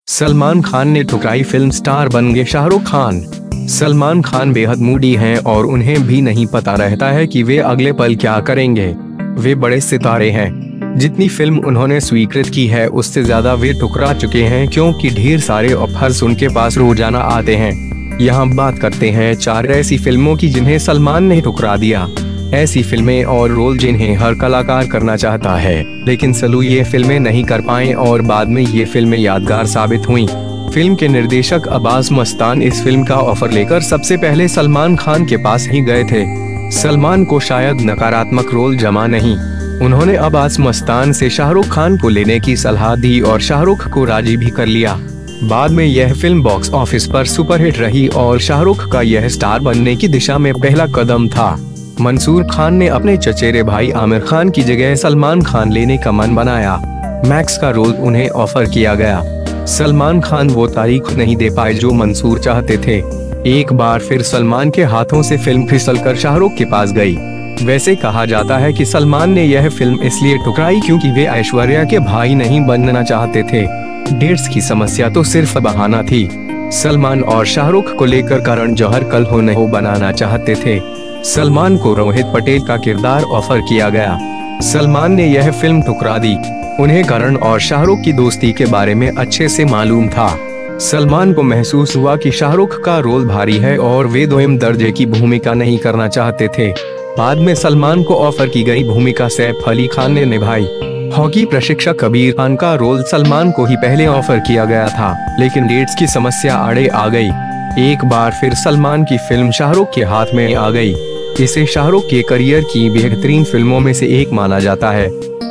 सलमान खान ने ठुकराई film star बन गए शाहरुख खान। सलमान खान बेहद मूडी हैं और उन्हें भी नहीं पता रहता है कि वे अगले पल क्या करेंगे। वे बड़े सितारे हैं। जितनी फिल्म उन्होंने स्वीकृत की है उससे ज्यादा वे ठुकरा चुके हैं क्योंकि ढेर सारे ऑफर्स उनके पास रोजाना आते हैं। यहाँ बात करते हैं 4 ऐसी फिल्मों की जिन्हें सलमान ने ठुकरा दिया। ऐसी फिल्में और रोल जिन्हें हर कलाकार करना चाहता है, लेकिन सलू ये फिल्में नहीं कर पाए और बाद में ये फिल्में यादगार साबित हुईं। फिल्म के निर्देशक अब्बास मस्तान इस फिल्म का ऑफर लेकर सबसे पहले सलमान खान के पास ही गए थे। सलमान को शायद नकारात्मक रोल जमा नहीं। उन्होंने अब्बास मस्तान से शाहरुख खान को लेने की सलाह दी और शाहरुख को राजी भी कर लिया। बाद में यह फिल्म बॉक्स ऑफिस पर सुपरहिट रही और शाहरुख का यह स्टार बनने की दिशा में पहला कदम था। मंसूर खान ने अपने चचेरे भाई आमिर खान की जगह सलमान खान लेने का मन बनाया। मैक्स का रोल उन्हें ऑफर किया गया। सलमान खान वो तारीख नहीं दे पाए जो मंसूर चाहते थे। एक बार फिर सलमान के हाथों से फिल्म फिसलकर शाहरुख के पास गई। वैसे कहा जाता है कि सलमान ने यह फिल्म इसलिए ठुकराई क्योंकि वे ऐश्वर्या के भाई नहीं बनना चाहते थे। डेट्स की समस्या तो सिर्फ बहाना थी। सलमान और शाहरुख को लेकर करण जौहर कल हो न हो बनाना चाहते थे। सलमान को रोहित पटेल का किरदार ऑफर किया गया। सलमान ने यह फिल्म ठुकरा दी। उन्हें करण और शाहरुख की दोस्ती के बारे में अच्छे से मालूम था। सलमान को महसूस हुआ कि शाहरुख का रोल भारी है और वे दोयम दर्जे की भूमिका नहीं करना चाहते थे। बाद में सलमान को ऑफर की गई भूमिका सैफ अली खान ने निभाई। हॉकी प्रशिक्षक कबीर खान का रोल सलमान को ही पहले ऑफर किया गया था, लेकिन डेट्स की समस्या आड़े आ गई। एक बार फिर सलमान की फिल्म शाहरुख के हाथ में आ गई। इसे शाहरुख के करियर की बेहतरीन फिल्मों में से एक माना जाता है।